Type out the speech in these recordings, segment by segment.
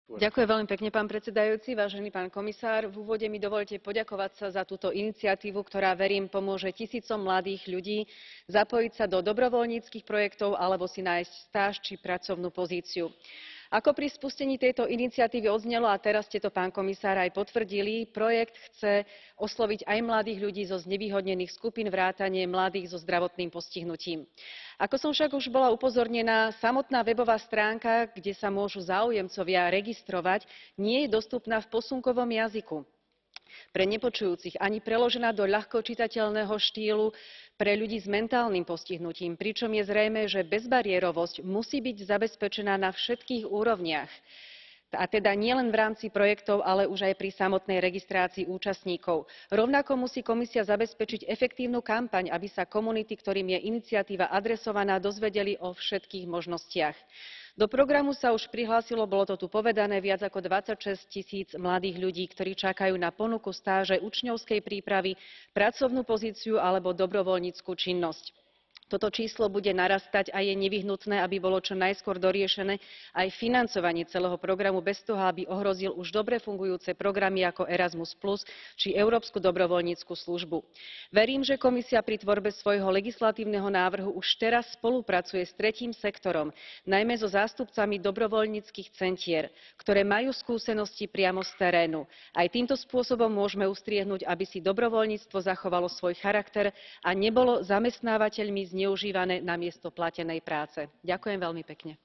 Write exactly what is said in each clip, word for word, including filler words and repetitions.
Ďakujem veľmi pekne, pán predsedajúci, vážený pán komisár. V úvode mi dovoľte poďakovať sa za túto iniciatívu, ktorá, verím, pomôže tisícom mladých ľudí zapojiť sa do dobrovoľníckych projektov alebo si nájsť stáž či pracovnú pozíciu. Ako pri spustení tejto iniciatívy odznelo, a teraz ste to, pán komisár, aj potvrdili, projekt chce osloviť aj mladých ľudí zo znevýhodnených skupín vrátane mladých so zdravotným postihnutím. Ako som však už bola upozornená, samotná webová stránka, kde sa môžu záujemcovia registrovať, nie je dostupná v posunkovom jazyku pre nepočujúcich ani preložená do ľahko čitateľného štýlu pre ľudí s mentálnym postihnutím, pričom je zrejmé, že bezbariérovosť musí byť zabezpečená na všetkých úrovniach, a teda nielen v rámci projektov, ale už aj pri samotnej registrácii účastníkov. Rovnako musí komisia zabezpečiť efektívnu kampaň, aby sa komunity, ktorým je iniciatíva adresovaná, dozvedeli o všetkých možnostiach. Do programu sa už prihlásilo, bolo to tu povedané, viac ako dvadsaťšesť tisíc mladých ľudí, ktorí čakajú na ponuku stáže, učňovskej prípravy, pracovnú pozíciu alebo dobrovoľnícku činnosť. Toto číslo bude narastať a je nevyhnutné, aby bolo čo najskôr doriešené aj financovanie celého programu bez toho, aby ohrozil už dobre fungujúce programy ako Erasmus plus či Európsku dobrovoľnícku službu. Verím, že komisia pri tvorbe svojho legislatívneho návrhu už teraz spolupracuje s tretím sektorom, najmä so zástupcami dobrovoľníckych centier, ktoré majú skúsenosti priamo z terénu. Aj týmto spôsobom môžeme ustriehnúť, aby si dobrovoľníctvo zachovalo svoj charakter a nebolo zamestnávateľmi zneužívané namiesto platenej práce. Ďakujem veľmi pekne.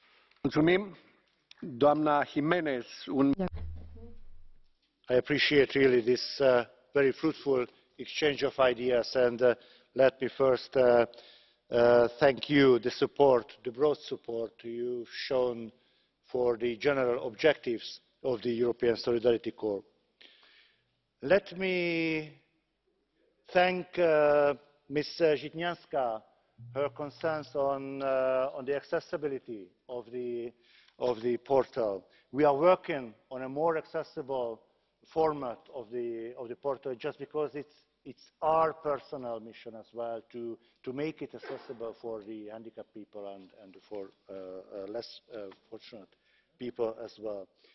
I appreciate really this uh, very fruitful exchange of ideas, and uh, let me first uh, uh, thank you the support, the broad support you've shown for the general objectives of the European Solidarity Corps. Let me thank uh, Miz Zhitňanská, her concerns on, uh, on the accessibility of the, of the portal. We are working on a more accessible format of the, of the portal just because it's, it's our personal mission as well to, to make it accessible for the handicapped people and, and for uh, uh, less uh, fortunate people as well.